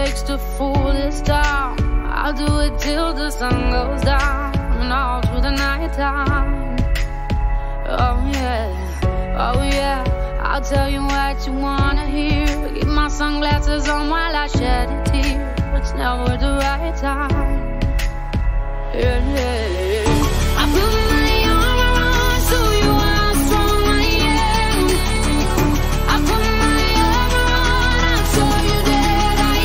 takes to fool this town. I'll do it till the sun goes down and all through the night time. Oh yeah, oh yeah, I'll tell you what you wanna hear. Keep my sunglasses on while I shed a tear. It's never the right time. Yeah, yeah. I put my arm around so you how strong I am. I put my arm around and show you that I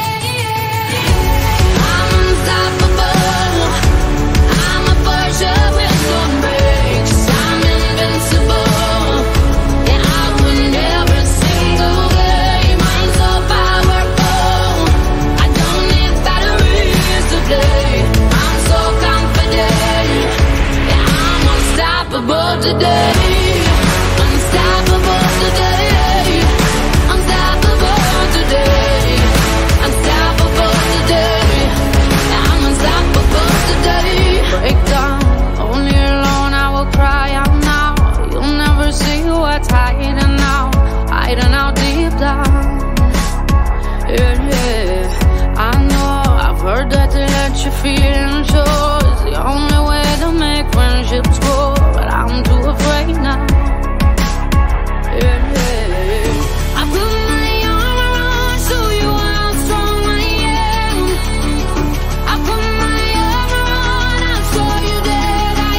am. I'm unstoppable. I'm a Porsche with no brakes. I'm invincible. Yeah, I win every single game. I'm so powerful. I don't need batteries to play. I'm so confident. Yeah, I'm unstoppable today. Unstoppable today. Unstoppable today. Unstoppable today. Yeah, I'm unstoppable today. Break down, only alone I will cry out now. You'll never see what's hiding out, hiding out deep down. Yeah, yeah, I know, I've heard that to let you feel and show is the only way to make friendships grow, but I'm too afraid now. Yeah, yeah, I put my arm around so you how strong I am. I put my arm around and show you that I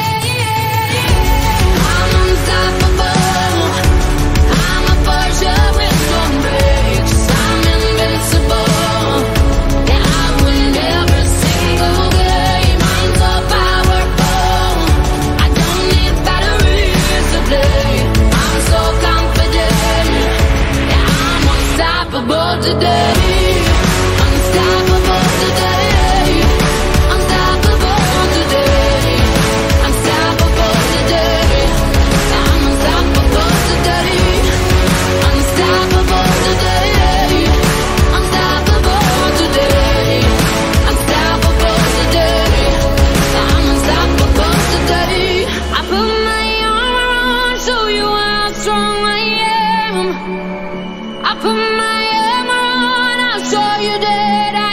am. I'm unstoppable. I'm a Porsche with no brakes. I'm invincible. Yeah, I win every single game. I'm so powerful. I don't need batteries to play. I'm so confident. Yeah, I'm unstoppable today. Unstoppable today. Unstoppable today. Unstoppable today. Yeah, I'm unstoppable today. Unstoppable today. Unstoppable today. Unstoppable today. Yeah, I'm unstoppable today. I put my arm around, show you how strong I am. I put my arm around, I'll show you that I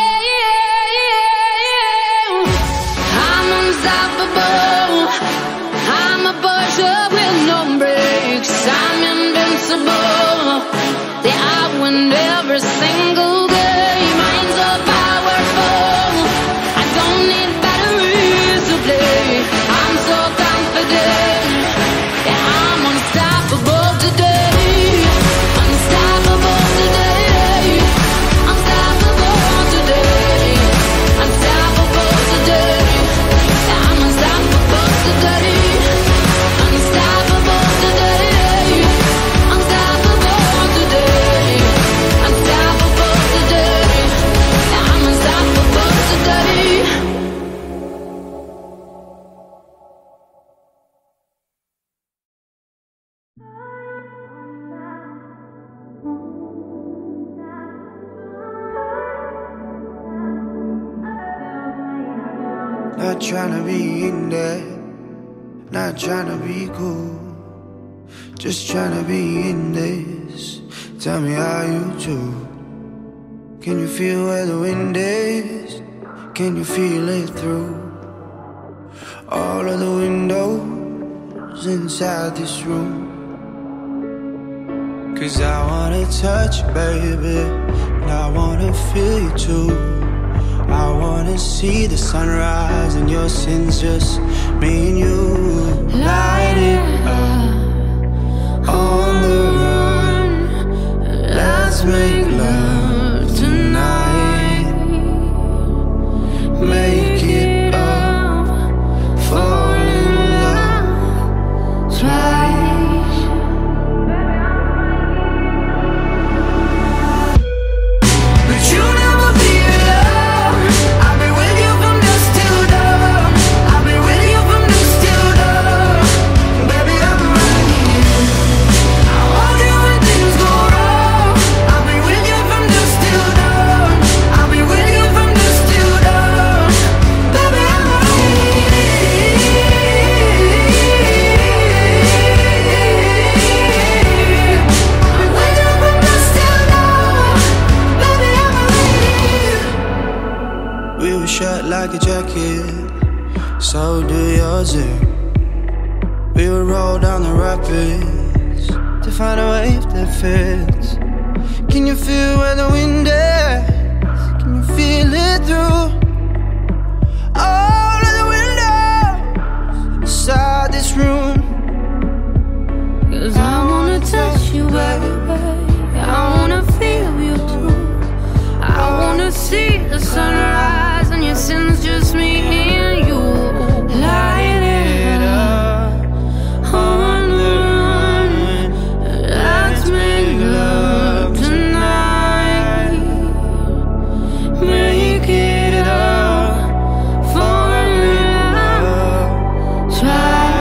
am. I'm unstoppable. I'm a Porsche with no brakes. I'm invincible. Yeah, I win every single game. I'm so powerful. I don't need batteries to play. I'm so confident. Yeah, I'm unstoppable today. Unstoppable today. Unstoppable today. Unstoppable today. Yeah, I'm unstoppable today. Unstoppable today. Unstoppable today. Unstoppable today. Yeah, I'm unstoppable today. Not tryna be in there, not tryna be cool, just tryna be in this. Tell me how you do. Can you feel where the wind is? Can you feel it through all of the windows inside this room? 'Cause I wanna touch you, baby, and I wanna feel you too. I wanna see the sunrise and your sins, just me and you. Light it up on the run. Let's make love tonight. Make it up, fall in love twice. But you never be alone. I'll be with you from dusk till dawn. I'll be with you from dusk till dawn. Baby, I'm right here. I want you when things go wrong. I'll be with shirt like a jacket, so do yours. We would roll down the rapids to find a wave that fits. Can you feel where the wind is? Can you feel it through all of the windows inside this room? 'Cause I wanna touch you, baby. I wanna feel you too. I wanna see the sunrise and your sins, just me and you. Light it up on the run. Let's make love tonight. Make it up for love. Try.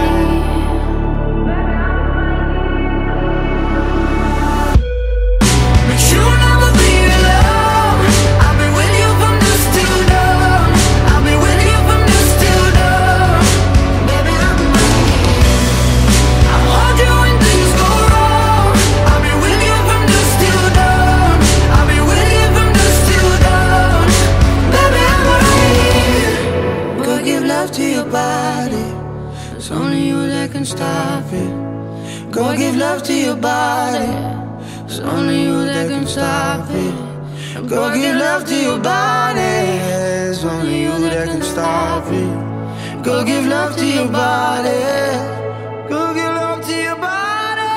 But you'll never be alone. I'll be with you from dusk till dawn. I'll be with you from dusk till dawn. Baby, I'm I'll hold you when things go wrong. I'll be with you from dusk till dawn. I'll be with you from dusk till dawn. Baby, I'm right. Go give love to your body. It's only you that can stop it. Go give love to your body. It's only you that can stop it. Go give love to your body. It's only you that can stop it. Go give love to your body. Go give love to your body.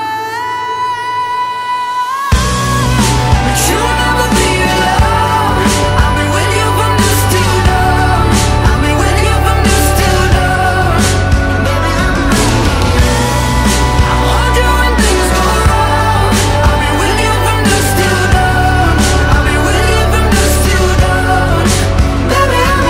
But you'll never be alone. I'll be with you from dusk till dawn. I'll be with you from dusk till dawn. Baby, I'll hold you when things go wrong. I'll be with you from dusk till dawn. I'll be with you from dusk till dawn. Baby, I'm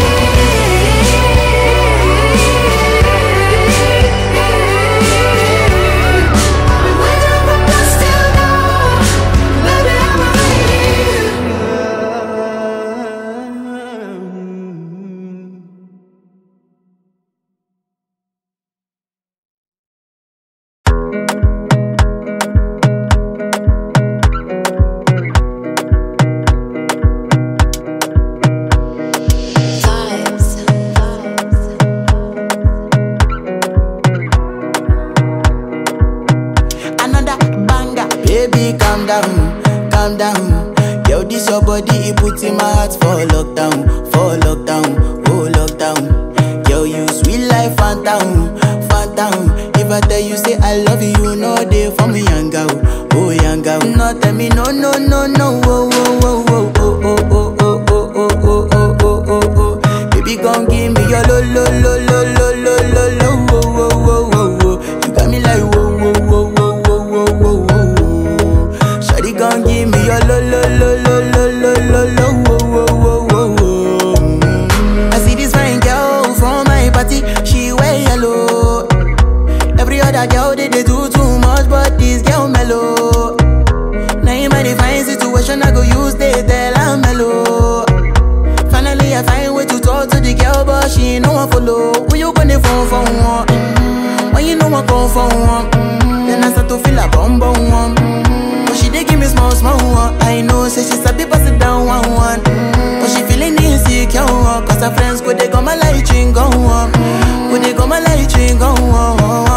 Another banger. Baby, calm down, calm down. Yo, this your body, it puts in my heart for lockdown, oh lockdown. Yo, you sweet life, phantom, phantom. If I tell you say I love you, you know they for me, young girl, oh young girl. No, tell me no, no, no, no, oh, oh, oh, oh, oh, oh, oh, oh, oh, oh, oh, oh, oh, oh, oh. Baby, come give me your lo, lo, lo, lo, lo, lo, lo, lo, oh, oh, oh, oh, oh. You got me like whoa, whoa, whoa, whoa, whoa, whoa, whoa, whoa. Shawty, come give me your lo, lo, lo, lo, lo, lo, lo, lo, oh, oh, oh, oh, oh. I see this fine girl from my party, she wear yellow. Every other girl they do too much, but this girl mellow. Now in my divine situation, I go use they tell I'm mellow. Finally, I find way to talk to the girl, but she ain't no one follow. Who you gonna phone for one? When you know I come for one, then I start to feel a bum bum one. But she dey give me small small one. I know, say she sabi pass it down one one. But she feeling insecure, cause her friends go they go my light ring go on. Go they go my light ring go on.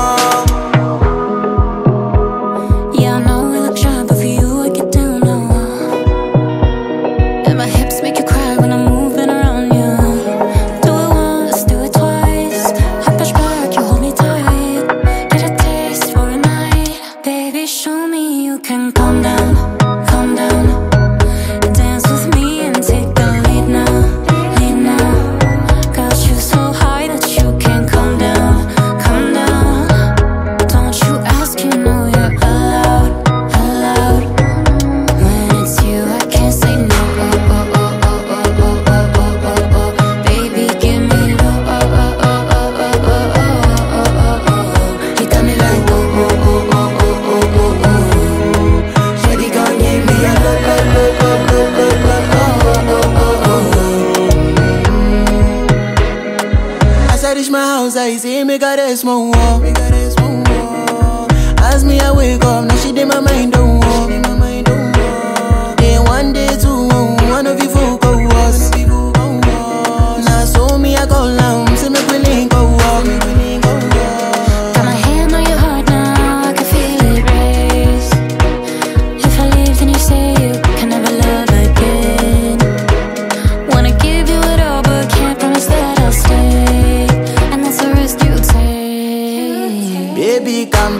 Yeah, I know we look shy, but for you I get down low. And my hips make you cry when I'm moving around you. Do it once, do it twice. I push back, you hold me tight. Get a taste for a night. Baby, show me you can calm down, calm down. Dance with me and take the lead now, lead now. Got you so high that you can't come down, come down. Don't you ask, you know you're allowed, allowed. When it's you, I can't say no. Oh, oh, oh, oh, oh, oh, oh, oh, oh, oh. Baby, give me low. Oh, oh, oh, oh, oh, oh, oh, oh, oh, oh. You got me like oh, oh, oh, oh, oh, oh, oh, oh. Shawty gon' give me a lo lo lo lo lo lo lo oh oh oh oh. As I reach my house, I see me got a small wall. As me I wake up, now she did my mind don't walk. Day one, day two, one of you folk go us.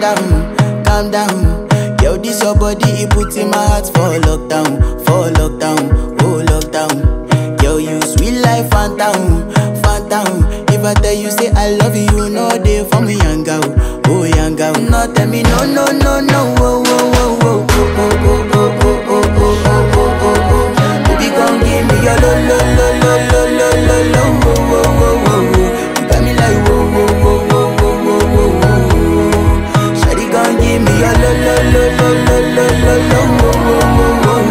down, calm down. Yo, this your body, it puts in my heart for lockdown, oh lockdown. Yo, you sweet life, phantom, phantom. If I tell you say I love you, you know they for me, young girl, oh young girl. No, tell me no, no, no, no, oh, oh, oh, oh, oh, oh, oh, oh, oh, oh, oh, oh, oh, oh. Baby, come give me your lo, lo, lo, lo, lo, lo, lo, lo, oh, oh, oh, oh, oh. You got me like whoa, whoa, whoa, whoa, whoa, whoa, whoa, whoa. Shawty, come give me your lo, lo, lo, lo, lo, lo, lo, lo, oh, oh, oh, oh, oh.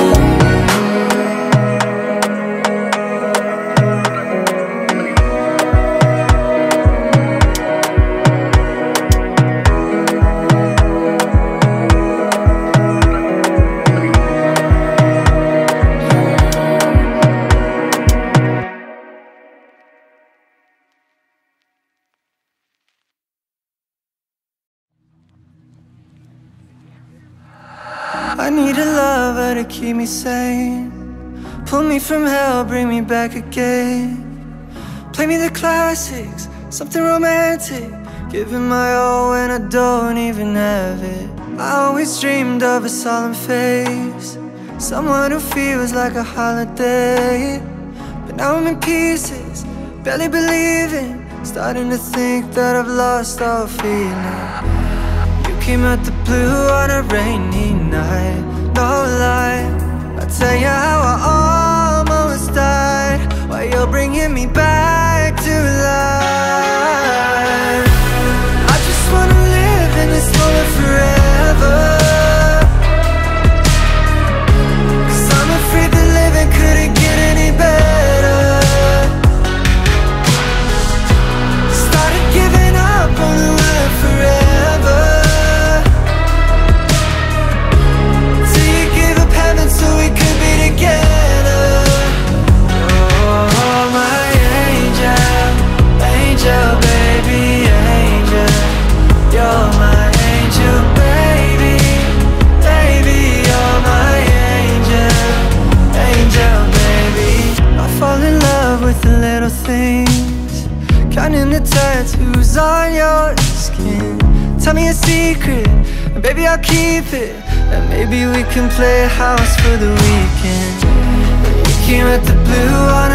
I need a lover to keep me sane. Pull me from hell, bring me back again. Play me the classics, something romantic. Giving my all when I don't even have it. I always dreamed of a solemn face, someone who feels like a holiday. But now I'm in pieces, barely believing, starting to think that I've lost all feeling. Came out the blue on a rainy night, no lie. I'll tell you how I almost died, while you're bringing me back to life. I just wanna live in this moment forever, 'cause I'm afraid that living couldn't get any better. Started giving up on the word forever, so we could be together. Oh, my angel, angel, baby, angel. You're my angel, baby, baby. You're my angel, angel, baby. I fall in love with the little things, counting the tattoos on your skin. Tell me a secret, and baby, I'll keep it. And maybe we can play house for the weekend. We came at the blue on